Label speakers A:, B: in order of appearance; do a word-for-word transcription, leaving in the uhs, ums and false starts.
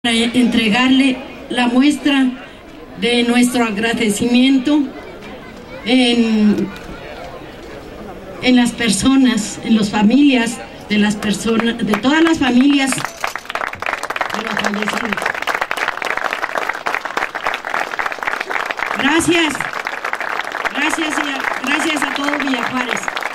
A: Para entregarle la muestra de nuestro agradecimiento en, en las personas, en las familias, de las personas, de todas las familias de los fallecidos. Gracias, gracias, y a, gracias a todo Villa Juárez.